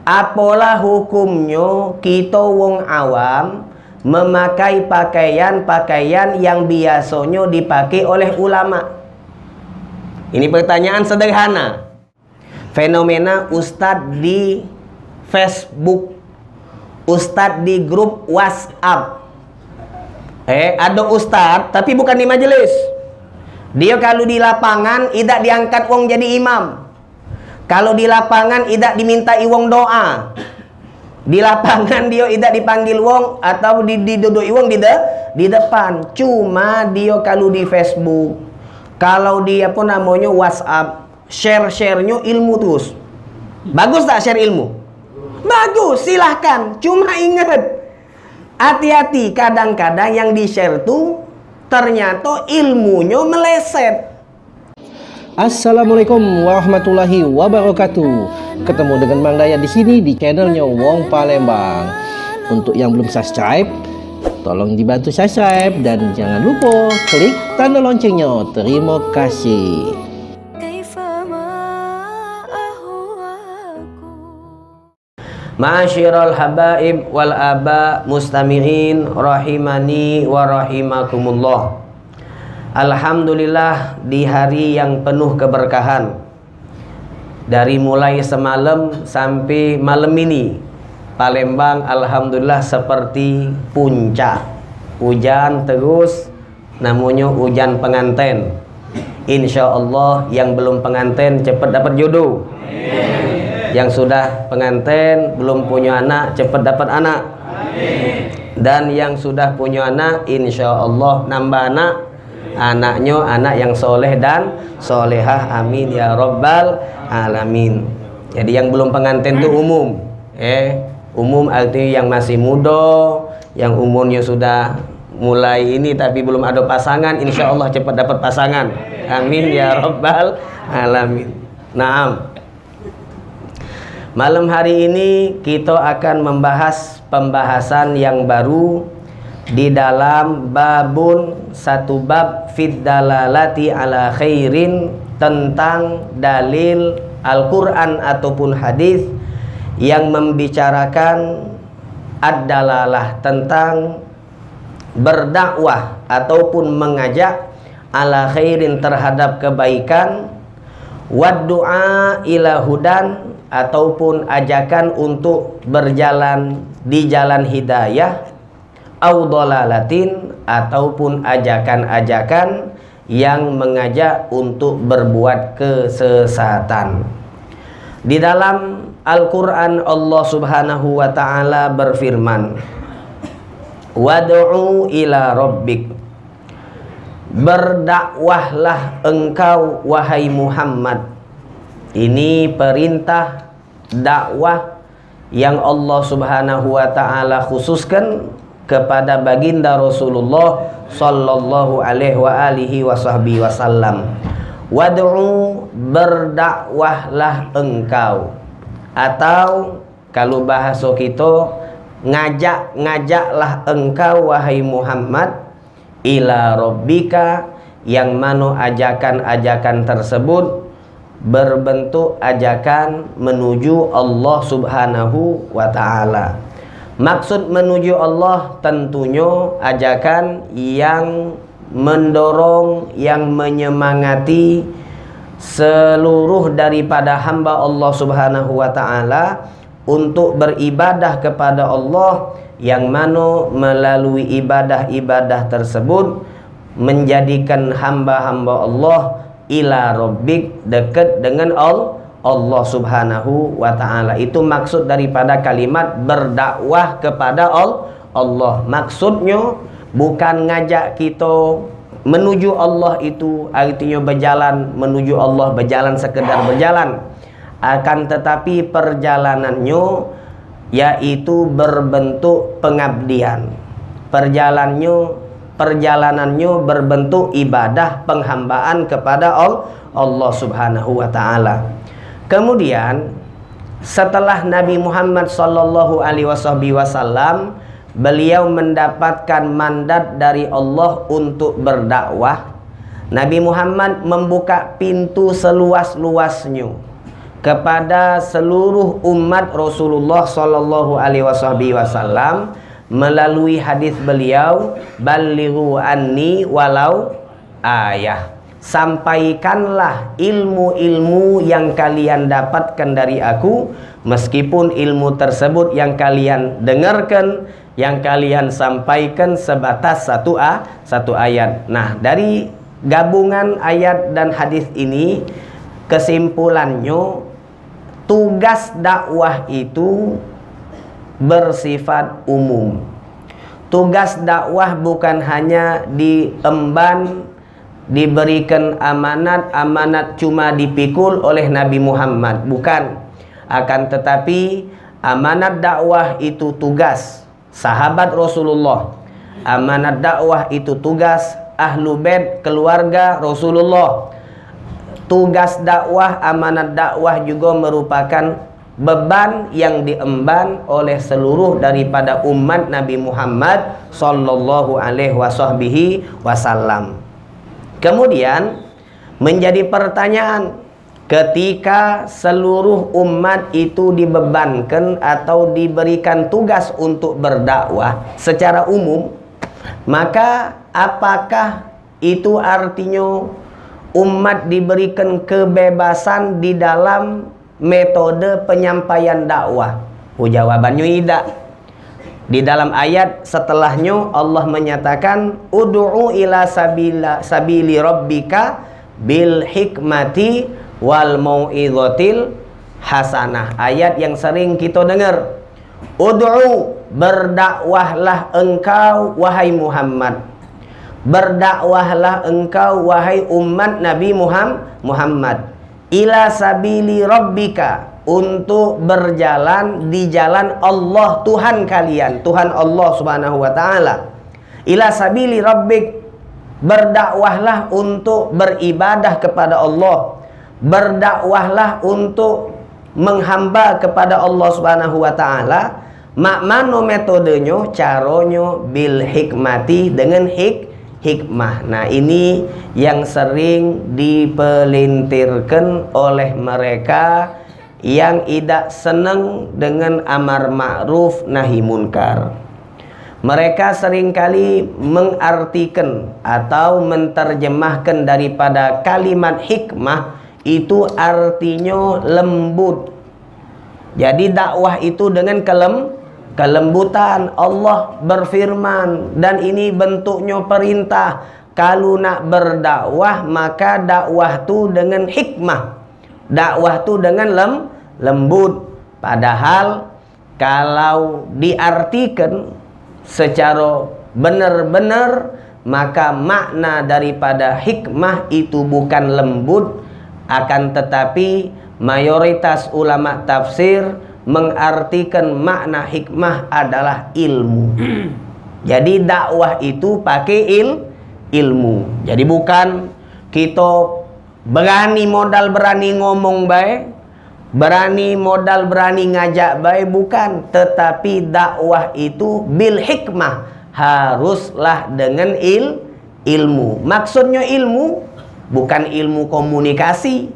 Apalah hukumnya kita wong awam memakai pakaian-pakaian yang biasanya dipakai oleh ulama? Ini pertanyaan sederhana. Fenomena ustadz di Facebook, ustadz di grup WhatsApp. Ada ustadz tapi bukan di majelis. Dia kalau di lapangan tidak diangkat wong jadi imam. Kalau di lapangan tidak diminta wong doa. Di lapangan dia tidak dipanggil wong atau diduduk wong di depan. Cuma dia kalau di Facebook, kalau dia pun namanya WhatsApp, share-nya ilmu terus. Bagus tak share ilmu? Bagus, silahkan. Cuma ingat, hati-hati, kadang-kadang yang di-share tuh ternyata ilmunya meleset. Assalamualaikum warahmatullahi wabarakatuh. Ketemu dengan Mang Dayat di sini di channelnya Wong Palembang. Untuk yang belum subscribe, tolong dibantu subscribe dan jangan lupa klik tanda loncengnya. Terima kasih. Ma'asyiral habaib wal aba mustami'in rahimani wa rahimakumullah. Alhamdulillah, di hari yang penuh keberkahan, dari mulai semalam sampai malam ini, Palembang alhamdulillah seperti puncak. Hujan terus, namanya hujan pengantin. Insya Allah yang belum pengantin cepat dapat jodoh. Yang sudah pengantin belum punya anak cepat dapat anak. Dan yang sudah punya anak insya Allah nambah anak. Anaknya anak yang soleh dan solehah, amin ya rabbal alamin. Jadi yang belum pengantin itu umum, umum artinya yang masih muda, yang umurnya sudah mulai ini tapi belum ada pasangan, insya Allah cepat dapat pasangan, amin ya rabbal alamin. Naam. Malam hari ini kita akan membahas pembahasan yang baru di dalam babun, satu bab fid dalalati ala khairin, tentang dalil Al-Quran ataupun hadis yang membicarakan ad-dalalah, tentang berdakwah ataupun mengajak ala khairin, terhadap kebaikan, wad du'a ila hudan, ataupun ajakan untuk berjalan di jalan hidayah, au dolalatin, ataupun ajakan-ajakan yang mengajak untuk berbuat kesesatan. Di dalam Al-Quran Allah subhanahu wa ta'ala berfirman, wad'u ila rabbik, berdakwahlah engkau wahai Muhammad. Ini perintah dakwah yang Allah subhanahu wa ta'ala khususkan kepada baginda Rasulullah sallallahu alaihi wa alihi wasallam. Wad'u, berdakwahlah engkau, atau kalau bahasa kita ngajaklah engkau wahai Muhammad ila rabbika, yang mana ajakan-ajakan tersebut berbentuk ajakan menuju Allah subhanahu wa ta'ala. Maksud menuju Allah tentunya ajakan yang mendorong, yang menyemangati seluruh daripada hamba Allah subhanahu wa ta'ala untuk beribadah kepada Allah, yang mana melalui ibadah-ibadah tersebut menjadikan hamba-hamba Allah ila rabbik, dekat dengan Allah subhanahu wa ta'ala. Itu maksud daripada kalimat berdakwah kepada Allah. Maksudnya bukan ngajak kita menuju Allah, itu artinya berjalan menuju Allah, berjalan sekedar berjalan. Akan tetapi perjalanannya yaitu berbentuk pengabdian. Perjalanannya berbentuk ibadah, penghambaan kepada Allah subhanahu wa ta'ala. Kemudian setelah Nabi Muhammad sallallahu alaihi wasallam, beliau mendapatkan mandat dari Allah untuk berdakwah. Nabi Muhammad membuka pintu seluas-luasnya kepada seluruh umat Rasulullah sallallahu alaihi wasallam melalui hadis beliau, ballighu anni walau ayah. Sampaikanlah ilmu-ilmu yang kalian dapatkan dari aku, meskipun ilmu tersebut yang kalian dengarkan, yang kalian sampaikan sebatas satu ayat. Nah, dari gabungan ayat dan hadis ini, kesimpulannya tugas dakwah itu bersifat umum. Tugas dakwah bukan hanya diemban, diberikan amanat cuma dipikul oleh Nabi Muhammad, bukan. Akan tetapi amanat dakwah itu tugas sahabat Rasulullah, amanat dakwah itu tugas ahlu bait keluarga Rasulullah. Tugas dakwah, amanat dakwah juga merupakan beban yang diemban oleh seluruh daripada umat Nabi Muhammad sallallahu alaihi wasallam. Kemudian menjadi pertanyaan, ketika seluruh umat itu dibebankan atau diberikan tugas untuk berdakwah secara umum, maka apakah itu artinya umat diberikan kebebasan di dalam metode penyampaian dakwah? Jawabannya tidak. Di dalam ayat setelahnya Allah menyatakan, ud'u ila sabili rabbika bil hikmati wal mau'izatil hasanah. Ayat yang sering kita dengar. Ud'u, berdakwahlah engkau wahai Muhammad. Berdakwahlah engkau wahai umat Nabi Muhammad. Ila sabili rabbika, untuk berjalan di jalan Allah Tuhan kalian, Tuhan Allah Subhanahu wa taala. Ila sabili rabbik, berdakwahlah untuk beribadah kepada Allah, berdakwahlah untuk menghamba kepada Allah Subhanahu wa taala. Mano metodenya, caranya bil hikmati, dengan hikmah. Nah, ini yang sering dipelintirkan oleh mereka yang tidak senang dengan amar ma'ruf nahi munkar. Mereka seringkali mengartikan atau menerjemahkan daripada kalimat hikmah itu artinya lembut. Jadi dakwah itu dengan kelembutan. Allah berfirman, dan ini bentuknya perintah. Kalau nak berdakwah, maka dakwah tu dengan hikmah, dakwah tu dengan lembut. Padahal kalau diartikan secara benar-benar, maka makna daripada hikmah itu bukan lembut, akan tetapi mayoritas ulama tafsir mengartikan makna hikmah adalah ilmu. Jadi dakwah itu pakai ilmu. Jadi bukan kita modal berani ngomong baik, berani ngajak baik, bukan. Tetapi dakwah itu bil hikmah, haruslah dengan ilmu. Maksudnya ilmu bukan ilmu komunikasi,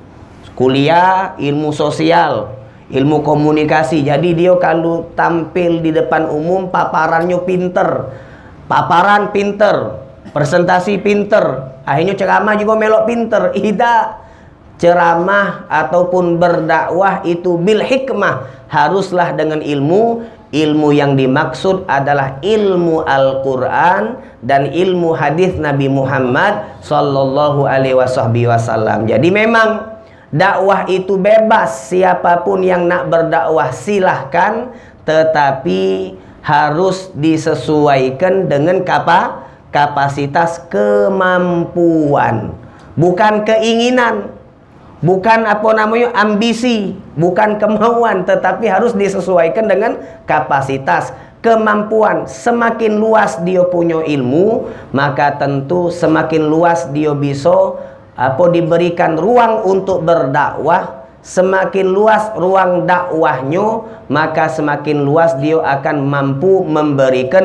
kuliah ilmu sosial, ilmu komunikasi. Jadi dia kalau tampil di depan umum paparannya pinter, paparan pinter, presentasi pinter, akhirnya ceramah juga melok pinter. Tidak. Ceramah ataupun berdakwah itu bil hikmah, haruslah dengan ilmu. Ilmu yang dimaksud adalah ilmu Al-Quran dan ilmu hadis Nabi Muhammad sallallahu alaihi wasallam. Jadi memang dakwah itu bebas, siapapun yang nak berdakwah silahkan, tetapi harus disesuaikan dengan kapasitas, kemampuan, bukan keinginan, bukan ambisi, bukan kemauan, tetapi harus disesuaikan dengan kapasitas, kemampuan. Semakin luas dia punya ilmu, maka tentu semakin luas dia bisa diberikan ruang untuk berdakwah. Semakin luas ruang dakwahnya, maka semakin luas dia akan mampu memberikan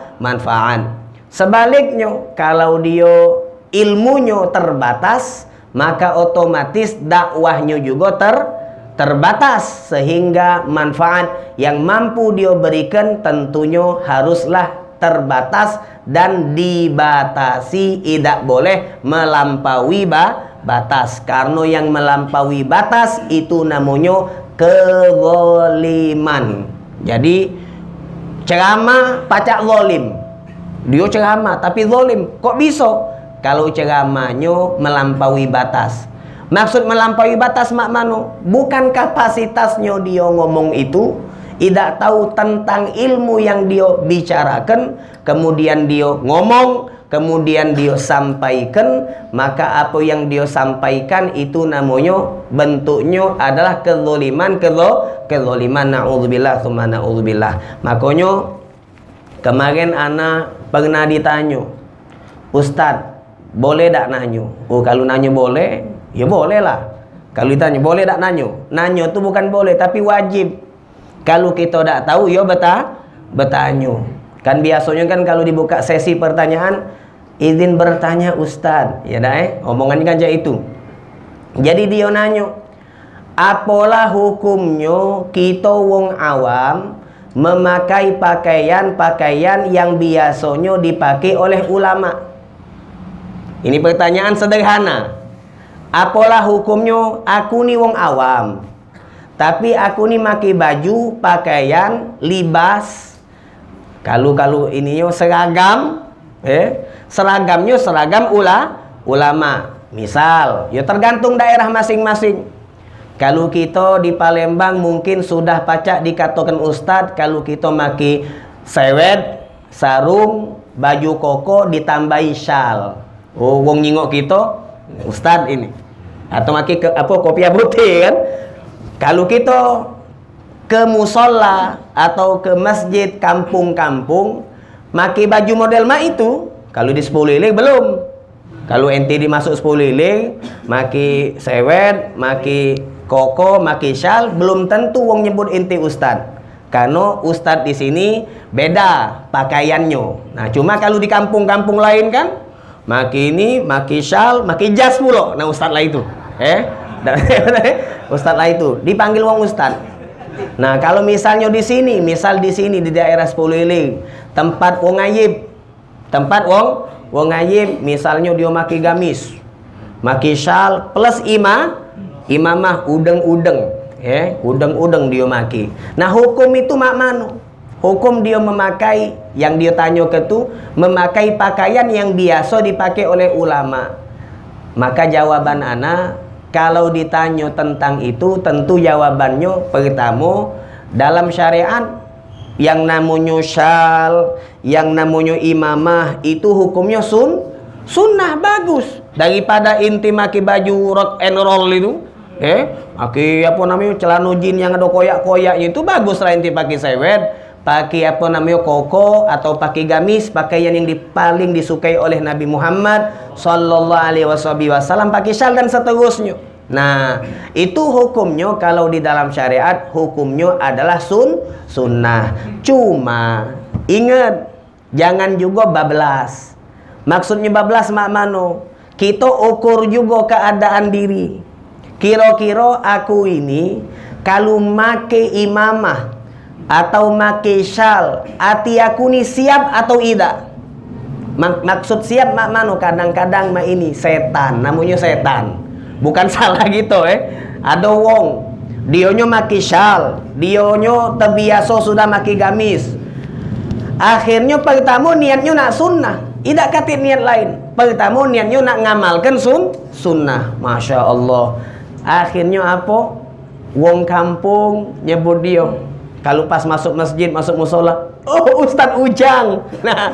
manfaat. Sebaliknya, kalau dia ilmunya terbatas, maka otomatis dakwahnya juga terbatas, sehingga manfaat yang mampu dia berikan tentunya haruslah terbatas dan dibatasi, tidak boleh melampaui batas, karena yang melampaui batas itu namanya kezaliman. Jadi ceramah pacak zalim, dia ceramah tapi zalim, kok bisa? Kalau ceramahnya melampaui batas. Maksud melampaui batas mak mano, bukan kapasitasnya dia ngomong itu, tidak tahu tentang ilmu yang dia bicarakan, kemudian dia ngomong, kemudian dia sampaikan, maka apa yang dia sampaikan itu namanya bentuknya adalah kezaliman, na'udzubillah tsumma na'udzubillah. Makanya kemarin ana pernah ditanya, Ustadz, boleh tak nanya? Oh, kalau nanya boleh, ya boleh lah. Kalau ditanya boleh tak nanya? Nanya itu bukan boleh, tapi wajib. Kalau kita tak tahu, ya bertanya. Kan biasanya kan kalau dibuka sesi pertanyaan, izin bertanya Ustadz, ya dah omongannya kan aja itu. Jadi dia nanya, apalah hukumnya kita wong awam memakai pakaian-pakaian yang biasanya dipakai oleh ulama? Ini pertanyaan sederhana. Apalah hukumnya aku ni wong awam, tapi aku ni pakai baju, pakaian, libas. Kalau ininya seragam, seragamnya seragam ulama. Misal, ya tergantung daerah masing-masing. Kalau kita di Palembang mungkin sudah pacak dikatakan Ustadz, kalau kita pakai sewed, sarung, baju koko ditambahi syal. Oh, wong nyingok kita Ustadz ini. Atau pakai kopiah putih kan. Kalau kita ke musola atau ke masjid kampung-kampung pakai baju model itu, kalau di Sepuluh belum. Kalau ente dimasuk Sepuluh pakai sewed, pakai koko, pakai syal, belum tentu wong nyebut ente Ustadz. Karena Ustadz di sini beda pakaiannya. Nah, cuma kalau di kampung-kampung lain kan maki ini, maki syal, maki jas pula. Nah, Ustadz lah itu. Ustadz lah itu. Dipanggil wong Ustadz. Nah, kalau misalnya di sini, di daerah Sepuluh tempat wong ayib. Tempat wong ayib, misalnya dia maki gamis, maki syal plus imamah udeng-udeng. Udeng-udeng dia maki. Nah, hukum itu mak mano? Hukum dia memakai, yang dia tanya ke tu, memakai pakaian yang biasa dipakai oleh ulama. Maka jawaban ana, kalau ditanya tentang itu, tentu jawabannya pertama, dalam syariat yang namanya syal, yang namanya imamah, itu hukumnya sunnah, bagus. Daripada inti maki baju rock and roll itu, maki apa namanya celana jin yang ada koyak-koyaknya, itu bagus lah inti pakai sewed, pakai apa namanya koko, atau pakai gamis, pakaian yang paling disukai oleh Nabi Muhammad sallallahu alaihi wasallam, pakai syal dan seterusnya. Nah, itu hukumnya kalau di dalam syariat, hukumnya adalah sunnah. Cuma ingat, jangan juga bablas. Maksudnya bablas mak mano? Kita ukur juga keadaan diri. Kira-kira aku ini kalau make imamah atau make syal, hati aku ni siap atau tidak? Maksud siap mak mano? Kadang-kadang mak ini setan, namanya setan. Bukan salah gitu Ada wong dionyo make syal, dionyo terbiasa sudah make gamis. Akhirnya pertama niatnya nak sunnah, tidak kata niat lain. Pertama niatnya nak ngamalkan sunnah. Masya Allah. Akhirnya apa? Wong kampung nyebut dia. Kalau pas masuk masjid, masuk musola, oh Ustadz Ujang. Nah,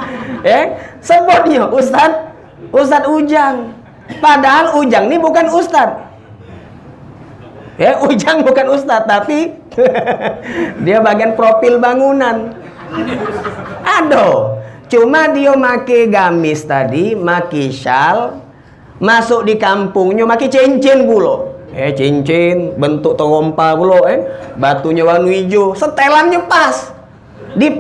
sebutnya Ustadz Ujang. Padahal Ujang ini bukan Ustadz. Ujang bukan Ustadz, tapi dia bagian profil bangunan. Aduh, cuma dia make gamis tadi, make syal, masuk di kampungnya make cincin pula. Cincin bentuk terompa pula, batunya warna hijau, setelannya pas.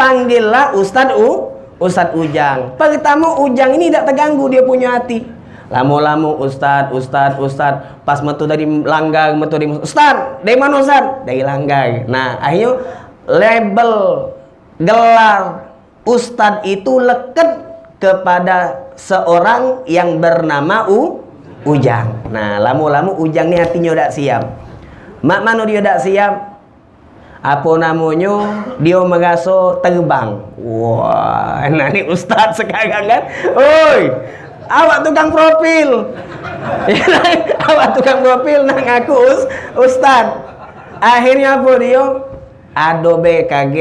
Dipanggillah Ustadz Ujang. Pertama Ujang ini tidak terganggu dia punya hati. Lama-lama Ustad, pas metu dari langgar, metu dari Ustad, dari mana Ustad? Dari langgar. Nah, akhirnya label gelar Ustad itu leket kepada seorang yang bernama Ujang. Nah, lama-lama Ujang ni hatinya dak siap. Mak mana dia dak siap? Apa namanya? Dia merasa terbang. Wah, nah ni Ustad sekarang kan. Oi, awak tukang profil. Awak tukang profil nak ngaku Ustad. Akhirnya apa dia? Ado BKG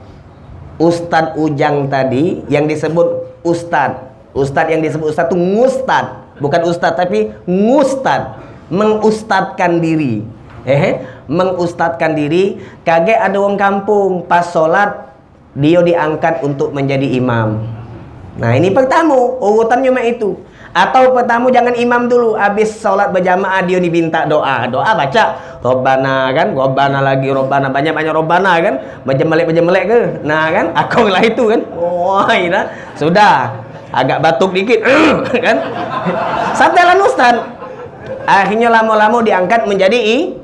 Ustad Ujang tadi yang disebut Ustad. Ustad yang disebut Ustad itu ngustad, bukan Ustad tapi ngustad, mengustadkan diri. Mengustadkan diri. Kage ada orang kampung pas sholat dia diangkat untuk menjadi imam. Nah ini pertama urutannya mak itu. Atau pertama jangan imam dulu, habis sholat berjamaah dia diminta doa baca Robbana kan, Robbana lagi Robbana, banyak Robbana kan, berjemelek ke. Nah kan aku lah itu kan. Wah ini sudah agak batuk dikit kan. Santelan Ustaz. Akhirnya lama-lama diangkat menjadi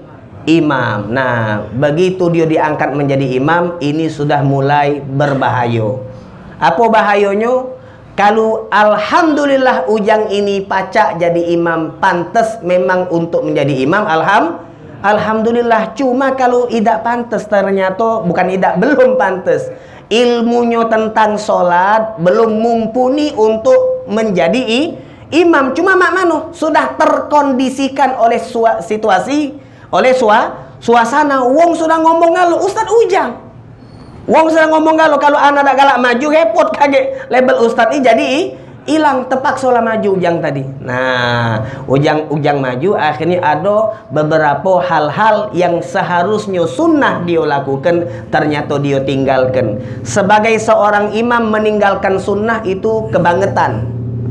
imam. Nah, begitu dia diangkat menjadi imam, ini sudah mulai berbahaya. Apa bahayanya? Kalau alhamdulillah Ujang ini pacak jadi imam, pantas memang untuk menjadi imam, alhamdulillah. Cuma kalau tidak pantas ternyata belum pantas. Ilmunya tentang sholat belum mumpuni untuk menjadi imam. Cuma mak mano sudah terkondisikan oleh situasi, oleh suasana. Wong sudah ngomong ngalo Ustad Ujang. Wong sudah ngomong kalau anak dak galak maju repot kaget label Ustad ini jadi hilang, terpaksa lah maju Ujang tadi. Nah, Ujang maju, akhirnya ada beberapa hal-hal yang seharusnya sunnah dia lakukan, ternyata dia tinggalkan. Sebagai seorang imam meninggalkan sunnah itu kebangetan.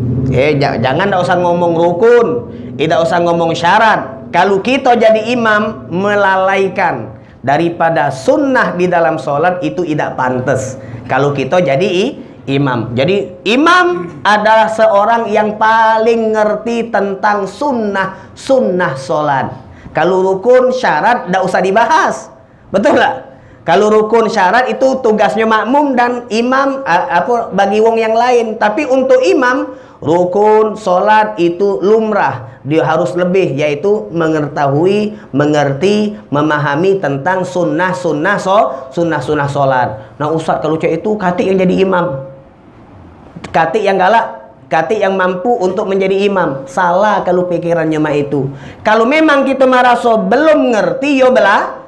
Jangan tak usah ngomong rukun, tidak usah ngomong syarat. Kalau kita jadi imam melalaikan daripada sunnah di dalam sholat itu tidak pantas. Kalau kita jadi imam. Jadi imam adalah seorang yang paling ngerti tentang sunnah sholat. Kalau rukun syarat tidak usah dibahas, betul nggak? Kalau rukun syarat itu tugasnya makmum dan imam bagi wong yang lain. Tapi untuk imam rukun sholat itu lumrah, dia harus lebih, yaitu mengerti, memahami tentang sunnah sholat. Nah Ustaz, kalau cek itu katik yang jadi imam, katik yang galak, katik yang mampu untuk menjadi imam. Salah kalau pikirannya mah itu. Kalau memang kita merasa belum ngerti, yo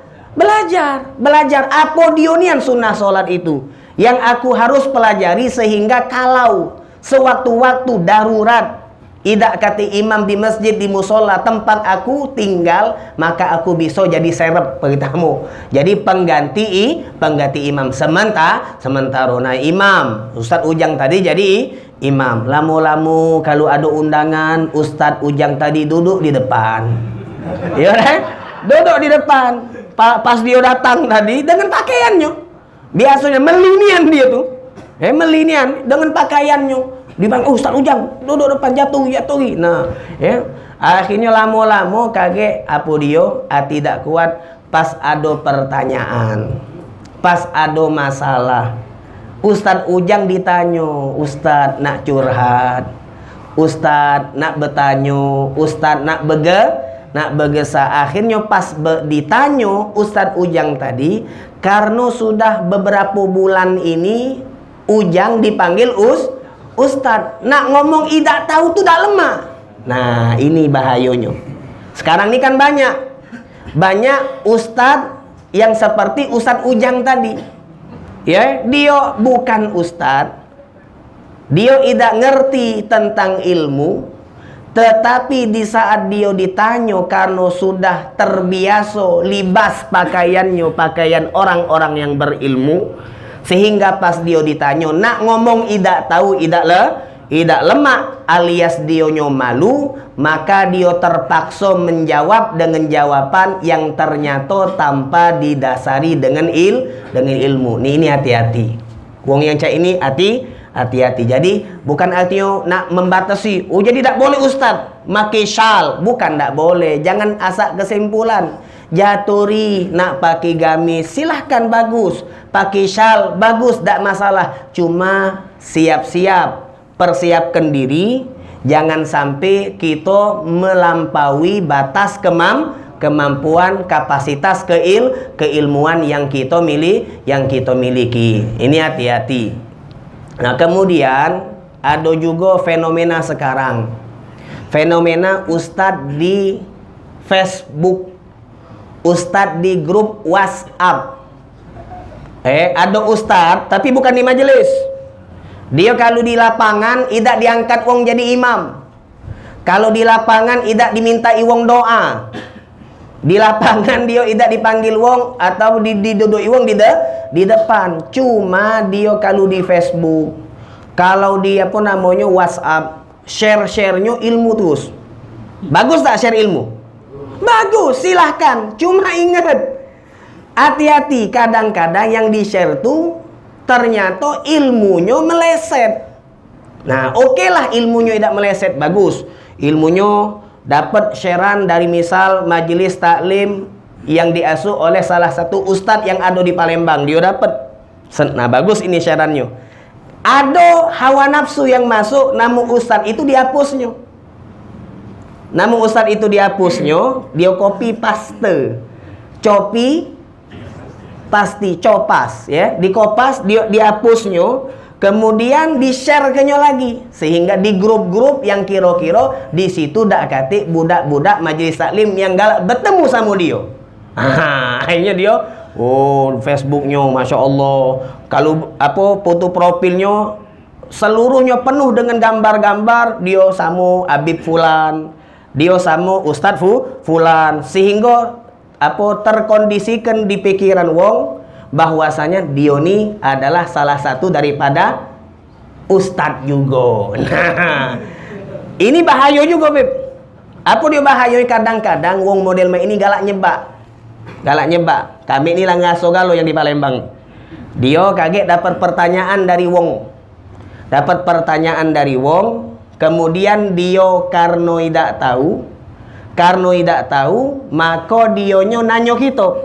belajar apa dionian sunnah sholat itu yang aku harus pelajari, sehingga kalau sewaktu-waktu darurat tidak kata imam di masjid, di musola tempat aku tinggal, maka aku bisa jadi serep pertama, jadi pengganti imam sementara nah imam Ustaz Ujang tadi jadi imam. Lama-lama kalau ada undangan, Ustaz Ujang tadi duduk di depan, ya kan? Duduk di depan. Pas dia datang tadi dengan pakaiannya, biasanya melinian dia tuh, melinian dengan pakaiannya. Di bang, Ustaz Ujang duduk depan, jatuh. Nah, akhirnya lama-lama kaget apa dia tidak kuat. Pas ada pertanyaan, pas ada masalah, Ustaz Ujang ditanya, Ustaz nak curhat, Ustaz nak bertanya, Ustaz nak bergesah. Akhirnya pas ditanya Ustaz Ujang tadi, karena sudah beberapa bulan ini Ujang dipanggil Ustaz, nak ngomong tidak tahu tuh dah lemah. Nah ini bahayanya. Sekarang ini kan banyak Ustaz yang seperti Ustaz Ujang tadi, ya, dia bukan Ustaz, dia tidak ngerti tentang ilmu, tetapi di saat dia ditanya karena sudah terbiasa libas pakaiannya, pakaian orang-orang yang berilmu, sehingga pas dia ditanya nak ngomong tidak tahu, tidak lemak, alias dia malu, maka dia terpaksa menjawab dengan jawaban yang ternyata tanpa didasari dengan ilmu. Ini hati-hati. Wong yang cak ini Hati-hati. Jadi bukan artinya nak membatasi. Oh jadi tak boleh Ustaz pakai syal. Bukan tak boleh. Jangan asak kesimpulan. Jaturi nak pakai gamis silahkan, bagus. Pakai syal bagus, tak masalah. Cuma siap-siap, persiapkan diri. Jangan sampai kita melampaui batas kemampuan, kapasitas, keilmuan yang kita miliki. Ini hati-hati. Nah kemudian ada juga fenomena sekarang. Fenomena ustadz di Facebook, ustadz di grup WhatsApp. Ada ustadz tapi bukan di majelis. Dia kalau di lapangan tidak diangkat wong jadi imam. Kalau di lapangan tidak diminta wong doa. Di lapangan dia tidak dipanggil wong atau diduduk wong di depan. Cuma dia kalau di Facebook, kalau dia apa namanya WhatsApp, share-nya ilmu terus. Bagus tak share ilmu? Bagus, silahkan. Cuma ingat, hati-hati, kadang-kadang yang di-share tuh ternyata ilmunya meleset. Nah, oke lah ilmunya tidak meleset, bagus. Ilmunya dapat sharean dari misal majelis taklim yang diasuh oleh salah satu ustadz yang ada di Palembang, dia dapat. Nah, bagus ini shareannya. Ada hawa nafsu yang masuk, namun ustadz itu dihapusnya. Namun ustadz itu dihapusnya, dia copy paste. Copas ya, dikopas, dia dihapusnya, kemudian di-share-nya lagi, sehingga di grup-grup yang kira-kira di situ dak kate budak-budak majelis taklim yang galak bertemu sama dia. Akhirnya dia, oh Facebooknya masya Allah, kalau apa foto profilnya seluruhnya penuh dengan gambar-gambar dia sama Habib Fulan, dia sama Ustadz Fulan, sehingga apa terkondisikan di pikiran wong bahwasanya dia ini adalah salah satu daripada ustadz juga. Nah, ini bahaya juga, Beb. Apa dia bahaya? Kadang-kadang wong model ini galak nyebak. Kami ini lah ngaso galo yang di Palembang. Dia kaget dapat pertanyaan dari wong. Kemudian dia karena tidak tahu, maka dionyo nanyo kita.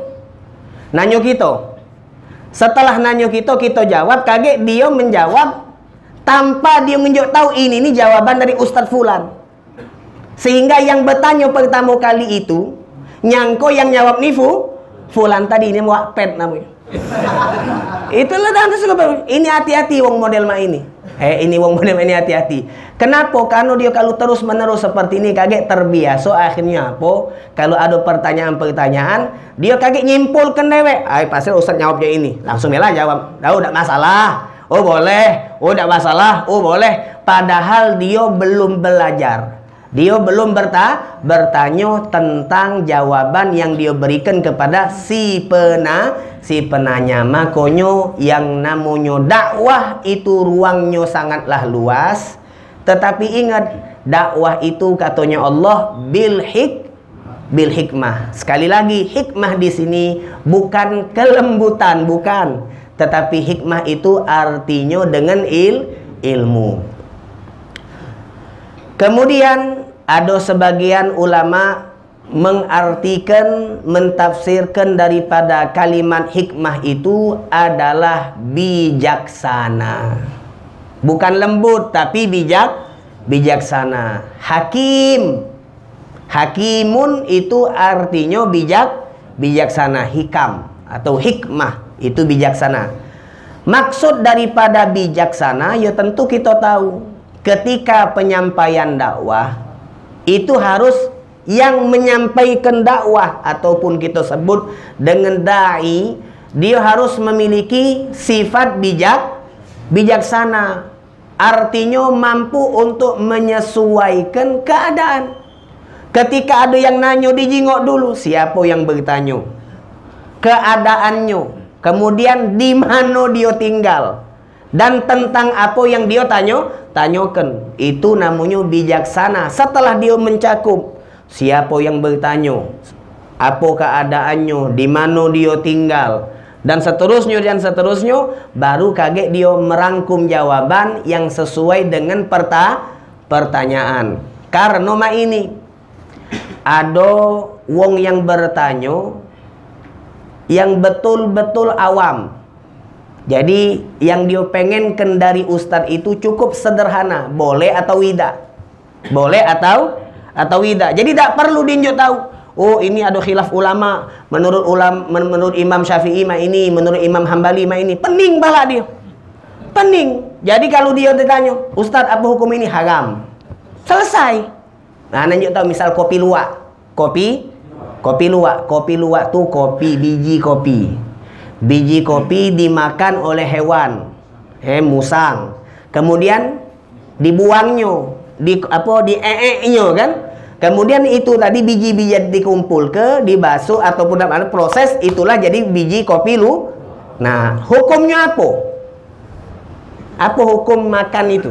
Setelah nanyo kita jawab, kaget dia menjawab tanpa dia menunjuk tahu ini jawaban dari Ustadz Fulan. Sehingga yang bertanya pertama kali itu nyangko yang jawab nih Fulan tadi, ini Muakped namanya. Itulah ini hati-hati wong model ini. Ini wong model ini hati-hati. Kenapa? Karena dia kalau terus menerus seperti ini kaget terbiasa, akhirnya apa? Kalau ada pertanyaan-pertanyaan, dia kaget nyimpulkan dewek. Pasti Ustaz jawabnya ini. Langsung lah jawab. Tahu enggak masalah. Oh boleh. Oh enggak masalah. Oh boleh. Padahal dia belum belajar. Dia belum bertanya tentang jawaban yang dia berikan kepada si penanya. Makanya yang namanya dakwah itu ruangnya sangatlah luas. Tetapi ingat, dakwah itu katanya Allah bil hikmah. Sekali lagi, hikmah di sini bukan kelembutan, bukan. Tetapi hikmah itu artinya dengan ilmu. Kemudian ada sebagian ulama mengartikan, mentafsirkan daripada kalimat hikmah itu adalah bijaksana. Bukan lembut, tapi bijaksana. Hakimun itu artinya bijaksana. Hikam atau hikmah itu bijaksana. Maksud daripada bijaksana, ya tentu kita tahu. Ketika penyampaian dakwah, itu harus yang menyampaikan dakwah ataupun kita sebut dengan da'i, dia harus memiliki sifat bijaksana. Artinya mampu untuk menyesuaikan keadaan. Ketika ada yang nanya, dijingok dulu siapa yang bertanya, keadaannya, kemudian di mana dia tinggal, dan tentang apa yang dia tanyakan. Itu namanya bijaksana. Setelah dia mencakup siapa yang bertanya, apa keadaannya, di mana dia tinggal, dan seterusnya, baru kaget dia merangkum jawaban yang sesuai dengan pertanyaan. Karena ini ada wong yang bertanya yang betul-betul awam. Jadi yang dia pengenkan dari ustadz itu cukup sederhana, boleh atau tidak, boleh atau tidak. Jadi tidak perlu dinjok tahu. Oh, ini ada khilaf ulama. Menurut Imam Syafi'i mah ini, menurut Imam Hambali mah ini. Pening bala dia. Pening. Jadi kalau dia ditanya, Ustadz apa hukum ini? Haram. Selesai. Nah, nanti tahu misal kopi luwak. Kopi luwak. Kopi luwak tuh kopi, biji kopi. Biji kopi dimakan oleh hewan. Musang. Kemudian dibuangnya, di kan? Kemudian itu tadi biji-biji dikumpul dibasuh ataupun dalam proses, itulah jadi biji kopi lu. Nah, hukumnya apa? Apa hukum makan itu?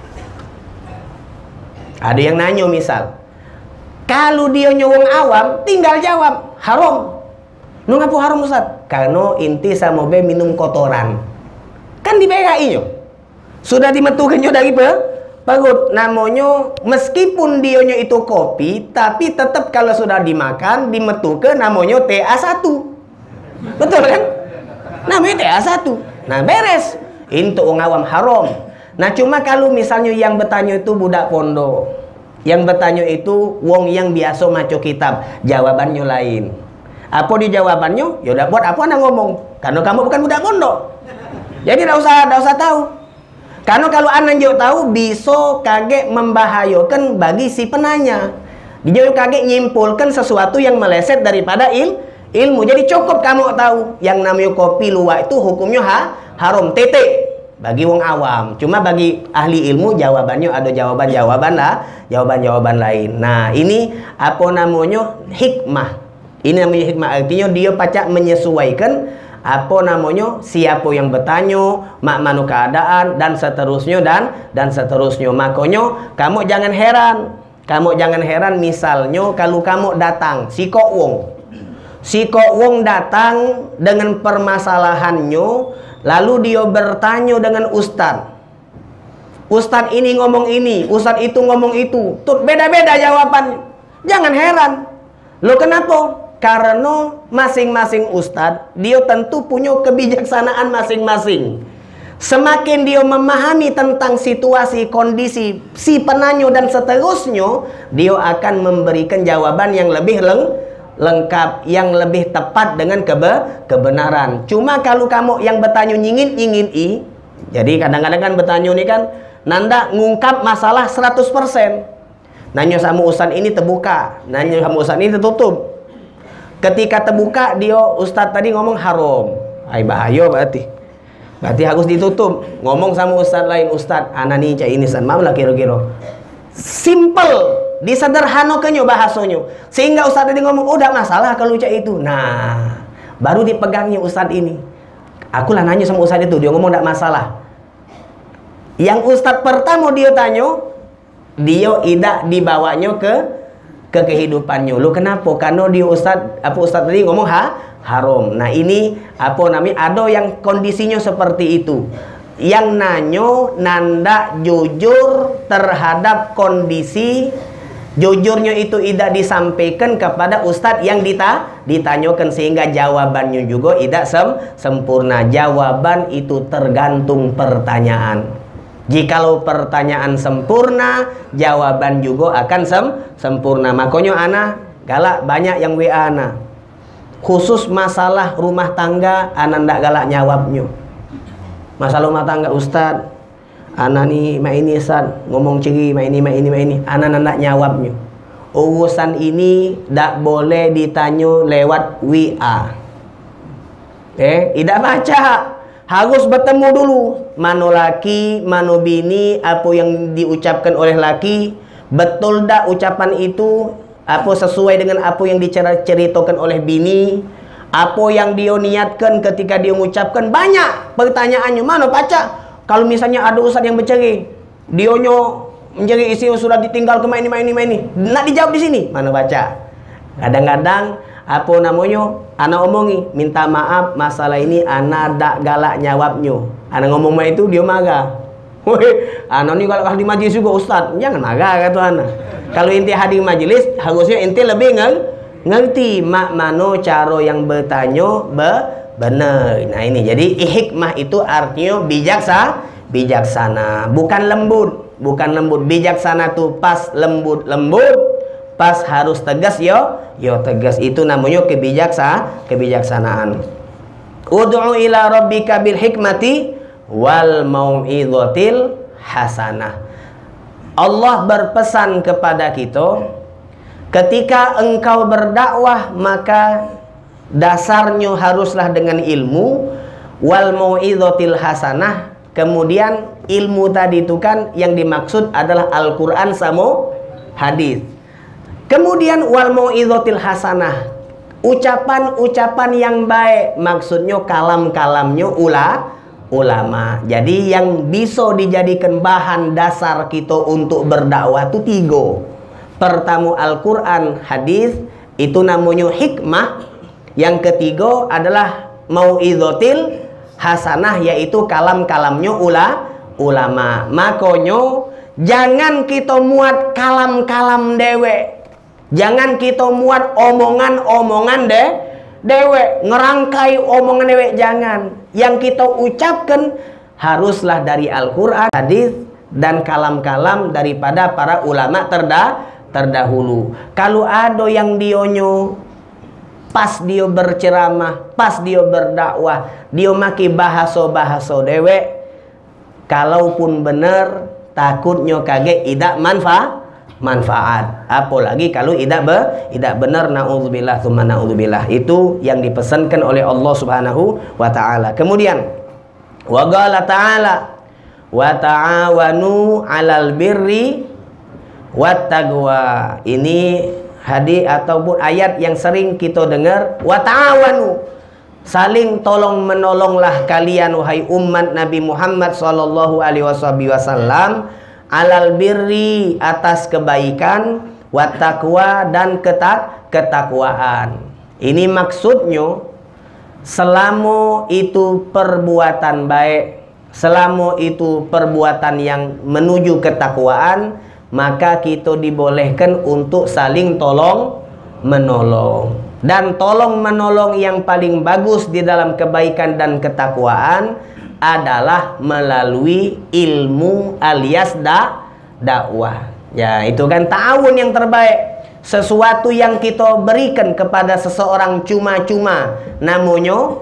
Ada yang nanya misal, kalau dia nyowong awam, tinggal jawab haram. Nu ngapa haram Ustaz? Karena inti sama be minum kotoran. Kan di PKI nyo. Sudah dimetukan nyo dari perut. Namanya meskipun dionyo itu kopi, tapi tetap kalau sudah dimakan dimetuke namanya TA1. Betul kan? Namanya TA1. Nah, beres. Itu wong awam haram. Nah, cuma kalau misalnya yang bertanya itu budak pondok, yang bertanya itu wong yang biasa maca kitab, jawabannya lain. Apa di jawabannya? Ya udah buat apa anda ngomong? Karena kamu bukan budak pondok. Jadi tidak usah tahu. Karena kalau anda jauh tahu bisa kaget membahayakan bagi si penanya. Dia kaget nyimpulkan sesuatu yang meleset daripada ilmu. Jadi cukup kamu tahu yang namanya kopi luwak itu hukumnya haram, titik. Bagi wong awam. Cuma bagi ahli ilmu jawabannya ada jawaban lain. Nah, ini apa namanya? Hikmah. Ini namanya hikmah, artinya dia pacak menyesuaikan apa namanya, siapa yang bertanya, mak manu keadaan, dan seterusnya dan seterusnya. Makanya kamu jangan heran misalnya kalau kamu datang si kok wong datang dengan permasalahannya, lalu dia bertanya dengan ustadz ini ngomong ini, ustadz itu ngomong itu, tuh beda-beda jawabannya. Jangan heran. Lo kenapa? Karena masing-masing ustadz dia tentu punya kebijaksanaan masing-masing. Semakin dia memahami tentang situasi, kondisi si penanya dan seterusnya, dia akan memberikan jawaban yang lebih lengkap, yang lebih tepat dengan kebenaran. Cuma kalau kamu yang bertanya nyingin jadi kadang-kadang kan bertanya ini kan nanda ngungkap masalah 100%. Nanya sama ustadz ini terbuka, nanya sama ustadz ini tertutup. Ketika terbuka dia ustadz tadi ngomong haram, bahaya berarti harus ditutup. Ngomong sama ustadz lain, ustadz anani cak ini san mau lah kira-kira simple, disederhanakannya bahasanya, sehingga ustadz tadi ngomong udah masalah kalau cak itu. Nah, baru dipegangnya ustadz ini. Aku lah nanya sama ustadz itu, dia ngomong tidak masalah. Yang ustadz pertama dia tanya, dia tidak dibawanya ke kehidupannya. Lu kenapa? Karena dia ustadz tadi ngomong haram. Nah, ini apa namanya? Ada yang kondisinya seperti itu. Yang nanda jujur terhadap kondisi, jujurnya itu tidak disampaikan kepada ustadz yang ditanyakan, sehingga jawabannya juga tidak sempurna. Jawaban itu tergantung pertanyaan. Jikalau pertanyaan sempurna, jawaban juga akan sempurna. Makanya ana galak banyak yang WA ana. Khusus masalah rumah tangga, ana ndak galak nyawabnya. Masalah rumah tangga, Ustad, ana nih ma ini san ngomong ciri ma ini, ana ndak nyawabnya. Urusan ini ndak boleh ditanya lewat WA. Tidak baca. Harus bertemu dulu, mano laki, mano bini, apa yang diucapkan oleh laki, betul dak ucapan itu, apa sesuai dengan apa yang diceritakan oleh bini, apa yang dia niatkan ketika dia mengucapkan. Banyak pertanyaannya, mana baca. Kalau misalnya ada ustaz yang bercerai, dionyo menjadi istri sudah ditinggal ke ini, nak dijawab di sini, mana baca. Kadang-kadang apa namanya, anak omongi, minta maaf masalah ini anak dak galak jawabnya. Anak ngomong itu dia marah. Woi, anak ni kalau di majlis juga Ustaz, jangan marah kata anak. Kalau inti hadir majlis, harusnya inti lebih ngerti mak mano cara yang bertanya benar. Nah ini jadi hikmah itu artinya bijaksana, bukan lembut, bijaksana tuh pas lembut, pas harus tegas yo tegas, itu namanya kebijaksanaan. Ud'u ila rabbika bil hikmati wal mau'izatil hasanah. Allah berpesan kepada kita, ketika engkau berdakwah maka dasarnya haruslah dengan ilmu, wal mau'izatil hasanah. Kemudian ilmu tadi itu kan yang dimaksud adalah Al-Quran sama hadis. Kemudian wal mau'izatil hasanah, ucapan-ucapan yang baik, maksudnya kalam-kalamnya ulama. Jadi yang bisa dijadikan bahan dasar kita untuk berdakwah itu 3. Pertama Al-Quran, hadis, itu namanya hikmah. Yang ketiga adalah mau'izatil hasanah, yaitu kalam-kalamnya ulama. Makanya jangan kita muat kalam-kalam dewe. Jangan kita muat omongan-omongan dewe, ngerangkai omongan dewe, jangan. Yang kita ucapkan haruslah dari Al-Quran, hadis, dan kalam-kalam daripada para ulama terdahulu. Kalau ada yang dionyo pas dia berceramah, pas dia berdakwah, dia maki bahasa-bahasa dewe, kalaupun benar takutnya kaget tidak manfaat, apalagi kalau tidak benar, naudzubillah tsumma naudzubillah. Itu yang dipesankan oleh Allah Subhanahu wa taala. Kemudian wa qala ta'ala wa ta'awanu 'alal birri wat taqwa. Ini hadis ataupun ayat yang sering kita dengar, wa ta'awanu, saling tolong menolonglah kalian wahai umat Nabi Muhammad sallallahu alaihi wasallam, alal birri, atas kebaikan, wat taqwa, dan ketakwaan. Ini maksudnya selama itu perbuatan baik, selama itu perbuatan yang menuju ketakwaan, maka kita dibolehkan untuk saling tolong menolong. Dan tolong menolong yang paling bagus di dalam kebaikan dan ketakwaan adalah melalui ilmu alias dakwah. Ya, itu kan ta'awun yang terbaik. Sesuatu yang kita berikan kepada seseorang cuma-cuma, namanya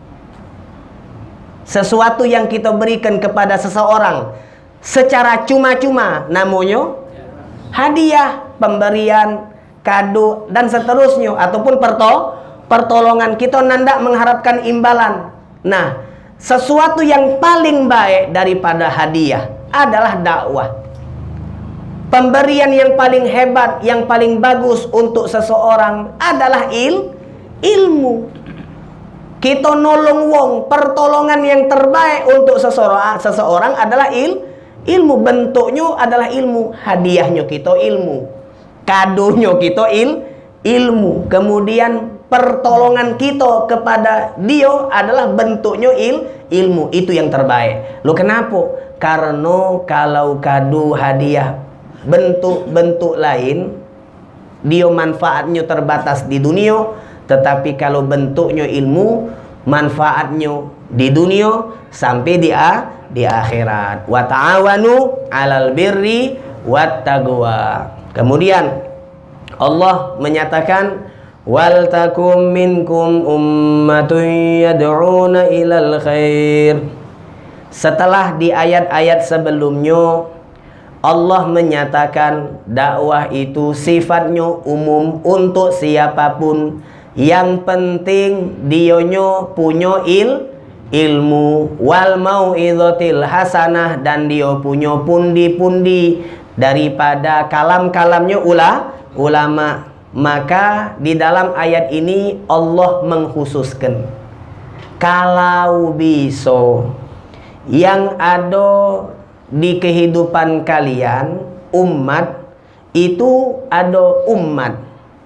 sesuatu yang kita berikan kepada seseorang secara cuma-cuma, namanya hadiah, pemberian, kado, dan seterusnya, ataupun pertolongan. Kita nandak mengharapkan imbalan. Nah, sesuatu yang paling baik daripada hadiah adalah dakwah. Pemberian yang paling hebat, yang paling bagus untuk seseorang adalah ilmu. Kita nolong wong, pertolongan yang terbaik untuk seseorang adalah ilmu. Bentuknya adalah ilmu. Hadiahnya kita ilmu, kadonya kita ilmu. Kemudian pertolongan kita kepada dia adalah bentuknya ilmu. Itu yang terbaik. Loh kenapa? Karena kalau kado, hadiah, bentuk-bentuk lain, dia manfaatnya terbatas di dunia. Tetapi kalau bentuknya ilmu, manfaatnya di dunia sampai di akhirat. Wa ta'awanu 'alal birri wat taqwa. Kemudian Allah menyatakan, wal takum minkum ummatun yad'una ilal khair. Setelah di ayat-ayat sebelumnya Allah menyatakan dakwah itu sifatnya umum untuk siapapun. Yang penting dionyo punya ilmu, wal mau'izatil hasanah, dan dia punya pundi-pundi daripada kalam-kalamnya ulama. Maka di dalam ayat ini Allah mengkhususkan, kalau bisa yang ada di kehidupan kalian umat, itu ada umat,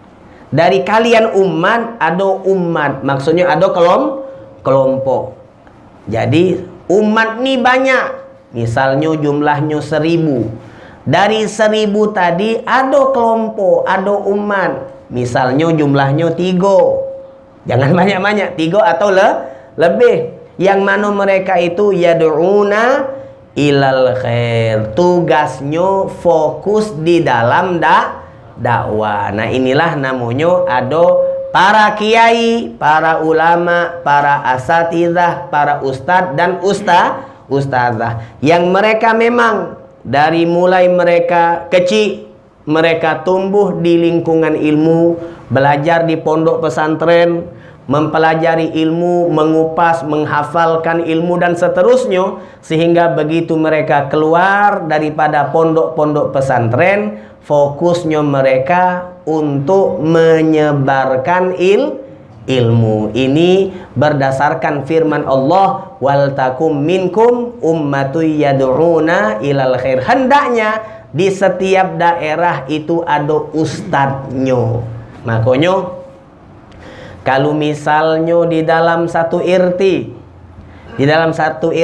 Dari kalian umat, ada umat. Maksudnya ada kelompok. Jadi umat nih banyak. Misalnya jumlahnya 1000. Dari 1000 tadi ada kelompok, ada umat. Misalnya jumlahnya 3. Jangan banyak-banyak, 3 atau lebih. Yang mana mereka itu yad'una ilal khair. Tugasnya fokus di dalam dakwah. Nah, inilah namanya ada para kiai, para ulama, para asatidzah, para ustadz dan ustadzah yang mereka memang dari mulai mereka kecil, mereka tumbuh di lingkungan ilmu, belajar di pondok pesantren, mempelajari ilmu, mengupas, menghafalkan ilmu dan seterusnya, sehingga begitu mereka keluar daripada pondok-pondok pesantren, fokusnya mereka untuk menyebarkan ilmu. Ini berdasarkan firman Allah, wal takum minkum ummatu yad'una ilal khair. Hendaknya di setiap daerah itu ada ustadznya. Makanya kalau misalnya di dalam satu RT, di dalam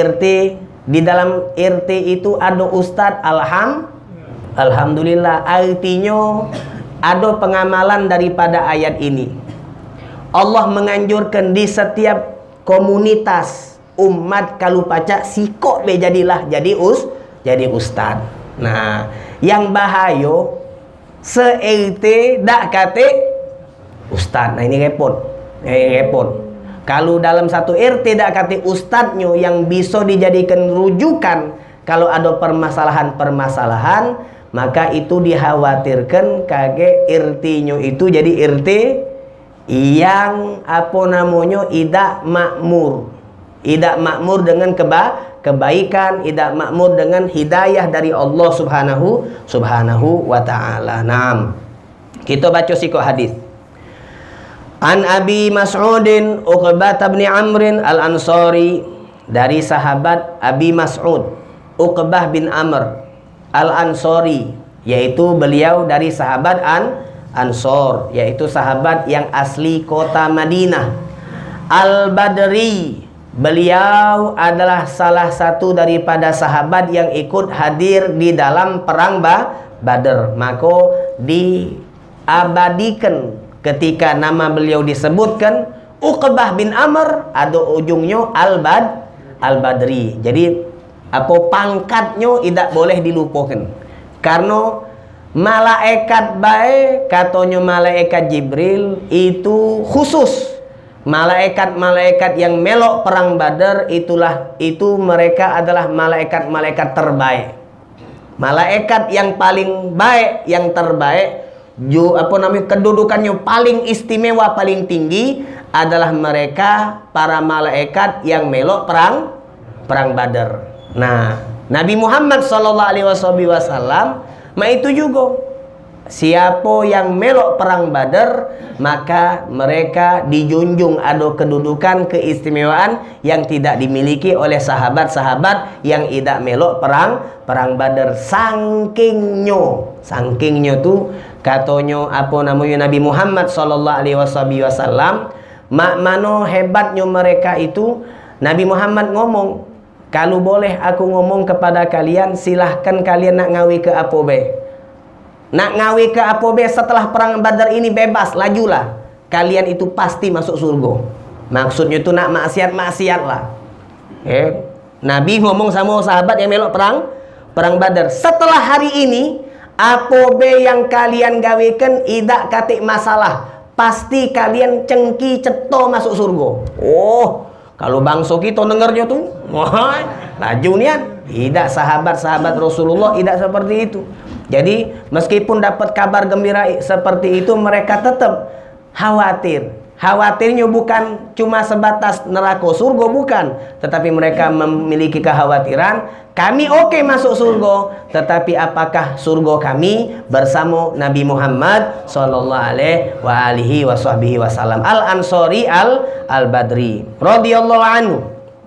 RT itu ada ustadz, alhamdulillah, artinya ada pengamalan daripada ayat ini. Allah menganjurkan di setiap komunitas umat kalau pacak sikok be jadilah jadi ustad. Nah, yang bahayo se-RT dak kate ustad. Nah, ini repot. Kalau dalam satu RT dak kate ustadnya yang bisa dijadikan rujukan kalau ada permasalahan-permasalahan, maka itu dikhawatirkan kage RT-nya itu jadi RT yang tidak makmur. Tidak makmur dengan kebaikan, tidak makmur dengan hidayah dari Allah Subhanahu wa taala. Naam. Kita baca sikok hadis. An Abi Mas'udin Uqbah bin Amr al-Ansari, dari sahabat Abi Mas'ud Uqbah bin Amr al-Ansari, yaitu beliau dari sahabat Ansor, yaitu sahabat yang asli kota Madinah. Al-Badri, beliau adalah salah satu daripada sahabat yang ikut hadir di dalam perang Badar. Maka diabadikan ketika nama beliau disebutkan Uqbah bin Amr, ada ujungnya Al-Badri. Jadi apa pangkatnya tidak boleh dilupakan. Karena malaikat baik, katanya malaikat Jibril itu khusus. Malaikat-malaikat yang melok perang Badar itu mereka adalah malaikat-malaikat terbaik. Malaikat yang paling baik, yang terbaik, kedudukannya paling istimewa, paling tinggi adalah mereka para malaikat yang melok perang Badar. Nah, Nabi Muhammad SAW itu juga siapa yang melok perang Badar, maka mereka dijunjung ada kedudukan keistimewaan yang tidak dimiliki oleh sahabat-sahabat yang tidak melok perang Badar. Sangkingnya tuh katanya Nabi Muhammad SAW, mano hebatnya mereka itu. Nabi Muhammad ngomong, kalau boleh aku ngomong kepada kalian, silahkan kalian nak ngawi ke apa be. Nak ngawi ke apa be setelah perang Badar ini bebas, lajulah. Kalian itu pasti masuk surga. Maksudnya itu nak maksiat lah. Nabi ngomong sama sahabat yang melok perang Badar. Setelah hari ini, apa be yang kalian gawekan idak katik masalah. Pasti kalian cengki ceto masuk surga. Oh, kalau bangsa kita dengarnya tuh, wah, laju nian. Tidak, sahabat-sahabat Rasulullah tidak seperti itu. Jadi meskipun dapat kabar gembira seperti itu, mereka tetap khawatir. Khawatirnya bukan cuma sebatas neraka surga, bukan. Tetapi mereka memiliki kekhawatiran, kami oke masuk surga, tetapi apakah surga kami bersama Nabi Muhammad SAW. Al-Ansari Al-Badri radhiyallahu anhu.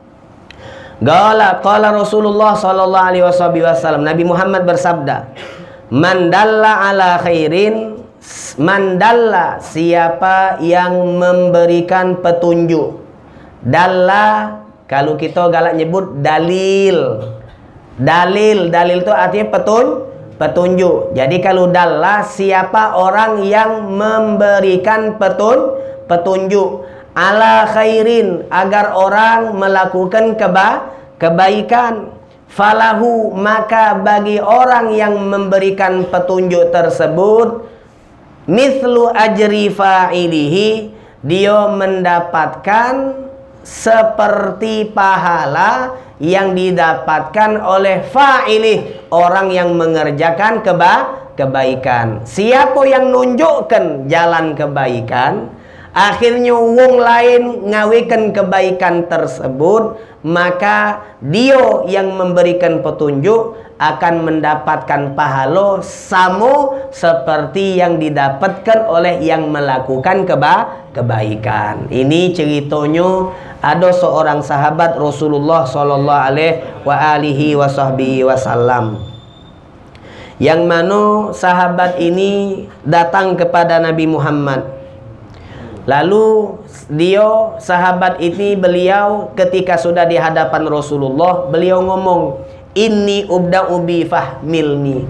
Qala Rasulullah SAW, Nabi Muhammad bersabda, man dalla ala khairin Mandalla, siapa yang memberikan petunjuk. Dalla, kalau kita galak nyebut dalil. Dalil itu artinya petunjuk. Jadi kalau dalla, siapa orang yang memberikan petunjuk ala khairin, agar orang melakukan kebaikan. Falahu, maka bagi orang yang memberikan petunjuk tersebut, mithlu ajri fa'ilihi, dia mendapatkan seperti pahala yang didapatkan oleh fa'ilih, orang yang mengerjakan kebaikan. Siapa yang nunjukkan jalan kebaikan, akhirnya wong lain ngawikan kebaikan tersebut, maka dia yang memberikan petunjuk akan mendapatkan pahala sama seperti yang didapatkan oleh yang melakukan kebaikan. Ini ceritanya ada seorang sahabat Rasulullah sallallahu alaihi wasallam, yang mana sahabat ini datang kepada Nabi Muhammad. Lalu sahabat ini, beliau ketika sudah di hadapan Rasulullah, beliau ngomong, inni ubda'u bi fahmilni.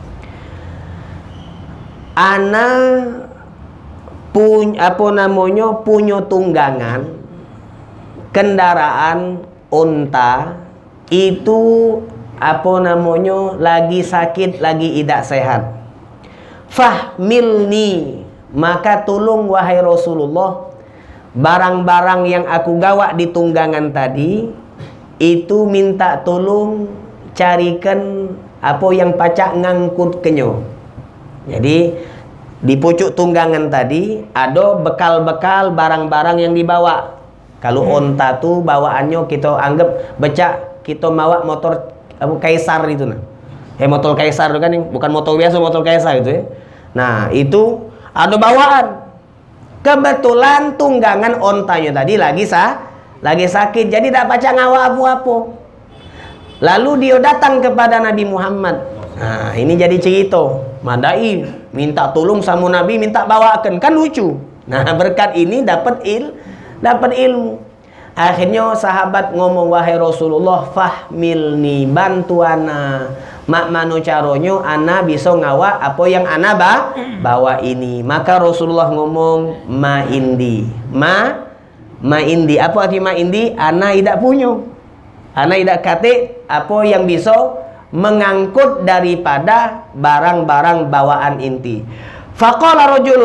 Ana punya tunggangan kendaraan unta itu lagi sakit, lagi tidak sehat. Fahmilni, maka tolong wahai Rasulullah, barang-barang yang aku gawa di tunggangan tadi itu minta tolong carikan yang pacak ngangkut kenyo. Jadi di pucuk tunggangan tadi ada bekal-bekal barang-barang yang dibawa. Kalau onta tuh bawaannya kita anggap becak, kita bawa motor kaisar itu nah. Motor kaisar itu kan, bukan motor biasa, motor kaisar itu ya. Nah, itu ada bawaan. Kebetulan tunggangan ontanya tadi lagi sakit, jadi tidak baca ngawa apa-apa. Lalu dia datang kepada Nabi Muhammad. Nah, ini jadi cerita. Madai minta tolong sama Nabi, minta bawakan, kan lucu. Nah, berkat ini dapat ilmu. Akhirnya sahabat ngomong, wahai Rasulullah, fahmilni, bantu ana. Mak mano caronyo ana bisa ngawa apa yang ana bawa ini. Maka Rasulullah ngomong, ma indi. Apa arti ma indi? Ana tidak punya. Ana tidak kate apa yang bisa mengangkut daripada barang-barang bawaan inti. Faqala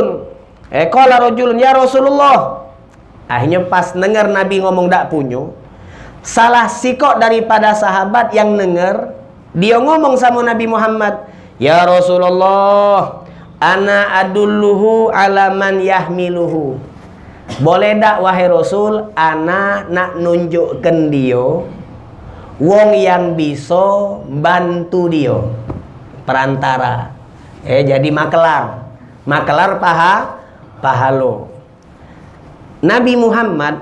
rajulun ya Rasulullah. Akhirnya pas dengar Nabi ngomong dak punya, salah sikok daripada sahabat yang dengar, dia ngomong sama Nabi Muhammad, ya Rasulullah, ana adulluhu ala man yahmiluhu. Boleh dak wahai Rasul, ana nak nunjukkan dia wong yang bisa bantu dia, perantara. Jadi makelar pahalo. Nabi Muhammad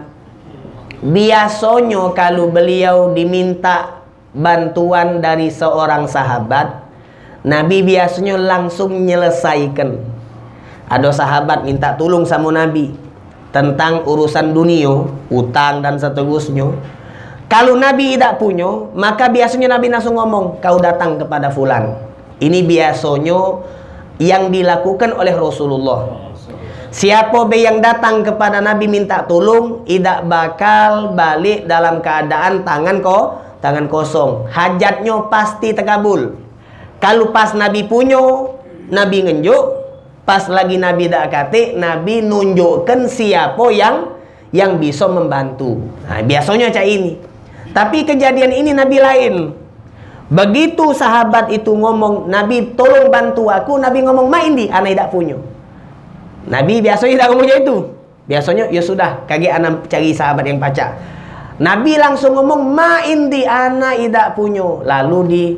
biasanya kalau beliau diminta bantuan dari seorang sahabat, Nabi biasanya langsung menyelesaikan. Ada sahabat minta tolong sama Nabi tentang urusan dunia, utang dan seterusnya. Kalau Nabi tidak punya, maka biasanya Nabi langsung ngomong, kau datang kepada fulan. Ini biasanya yang dilakukan oleh Rasulullah. Siapa yang datang kepada Nabi minta tolong, tidak bakal balik dalam keadaan tangan kosong. Hajatnya pasti terkabul. Kalau pas Nabi punya, Nabi ngenjuk. Pas lagi Nabi tak kate, Nabi nunjukkan siapa yang bisa membantu. Nah, biasanya cak ini. Tapi kejadian ini Nabi lain. Begitu sahabat itu ngomong, Nabi tolong bantu aku, Nabi ngomong, ma indi, ana tidak punya. Nabi biasanya tidak ngomongnya itu. Biasanya ya sudah, kaki anak cari sahabat yang pacak. Nabi langsung ngomong, ma indi, ana tidak punya. Lalu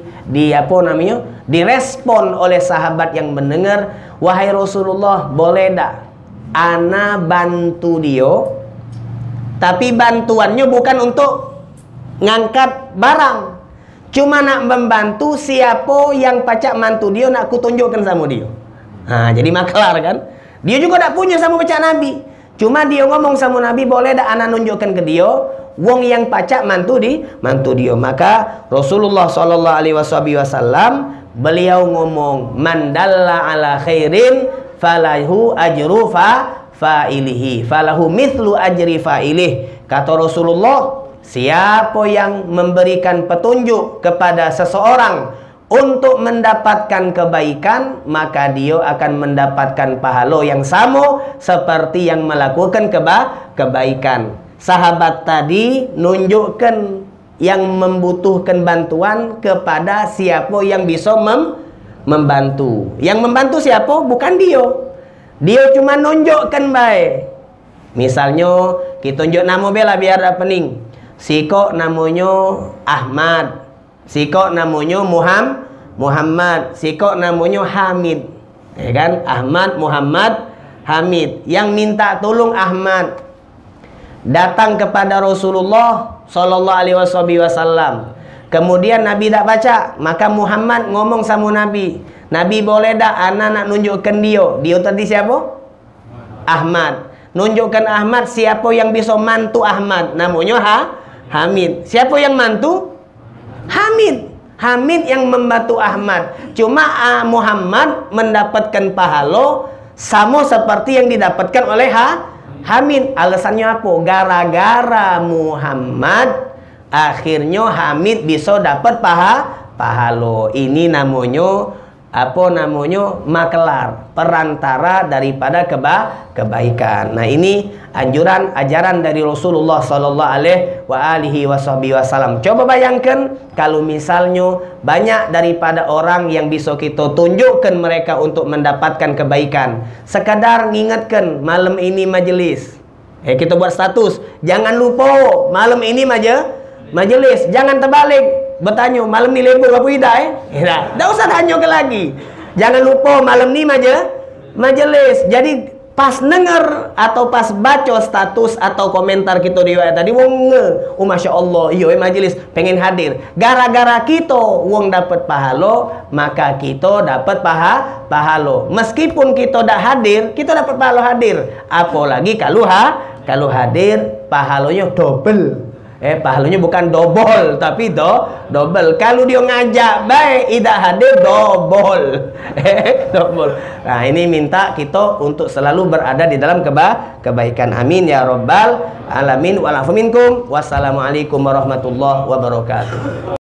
direspon oleh sahabat yang mendengar, wahai Rasulullah, boleh tak ana bantu dia, tapi bantuannya bukan untuk ngangkat barang, cuma nak membantu siapa yang pacak mantu dia, nak kutunjukkan sama dia. Nah, jadi maklar kan. Dia juga tak punya sama pacak Nabi. Cuma dia ngomong sama Nabi, boleh dak anak nunjukkan ke dia wong yang pacak mantu dia. Maka Rasulullah sallallahu alaihi wasallam beliau ngomong, man dalla ala khairin falahu ajru fa'ilihi falahu mithlu ajri fa'ilih. Kata Rasulullah, siapa yang memberikan petunjuk kepada seseorang untuk mendapatkan kebaikan, maka dia akan mendapatkan pahala yang sama seperti yang melakukan kebaikan. Sahabat tadi nunjukkan yang membutuhkan bantuan kepada siapa yang bisa membantu. Yang membantu siapa? Bukan dia. Dia cuma nunjukkan baik. Misalnya kita tunjuk nama bela biar ada pening. Si kok namanya Ahmad, si kok namanya Muhammad, si kok namanya Hamid. Ya kan? Ahmad, Muhammad, Hamid. Yang minta tolong Ahmad datang kepada Rasulullah sallallahu alaihi wasallam. Kemudian Nabi tak baca, maka Muhammad ngomong sama Nabi, Nabi boleh dak anak nak nunjukkan dia. Dia tadi siapa? Ahmad. Nunjukkan Ahmad, siapa yang bisa mantu Ahmad, namanya Hamid. Siapa yang mantu? Hamid. Hamid yang membantu Ahmad. Cuma Muhammad mendapatkan pahala sama seperti yang didapatkan oleh Hamid. Alasannya apa? Gara-gara Muhammad akhirnya Hamid bisa dapat pahala. Ini namanya apa namanya? Maklar, perantara daripada kebaikan. Nah, ini ajaran dari Rasulullah sallallahu alaihi wasallam. Coba bayangkan kalau misalnya banyak daripada orang yang bisa kita tunjukkan mereka untuk mendapatkan kebaikan. Sekadar ngingatkan malam ini majelis. Kita buat status, jangan lupa malam ini majelis. Jangan terbalik bertanya, malam ni libur apa tidak? Tak usah tanya ke lagi. Jangan lupa malam ni majelis. Jadi pas denger atau pas baca status atau komentar kita di WA tadi, wong oh masya Allah, iya majelis pengen hadir. Gara-gara kita wong dapat pahala, maka kita dapat pahala. Meskipun kita tak hadir, kita dapat pahala hadir. Apalagi kalau hadir pahalanya double. Pahalanya bukan double, tapi double. Kalau dia ngajak baik, tidak hadir double. Double. Nah, ini minta kita untuk selalu berada di dalam kebaikan. Amin ya rabbal alamin. Wa'alafu minkum. Wassalamualaikum warahmatullahi wabarakatuh.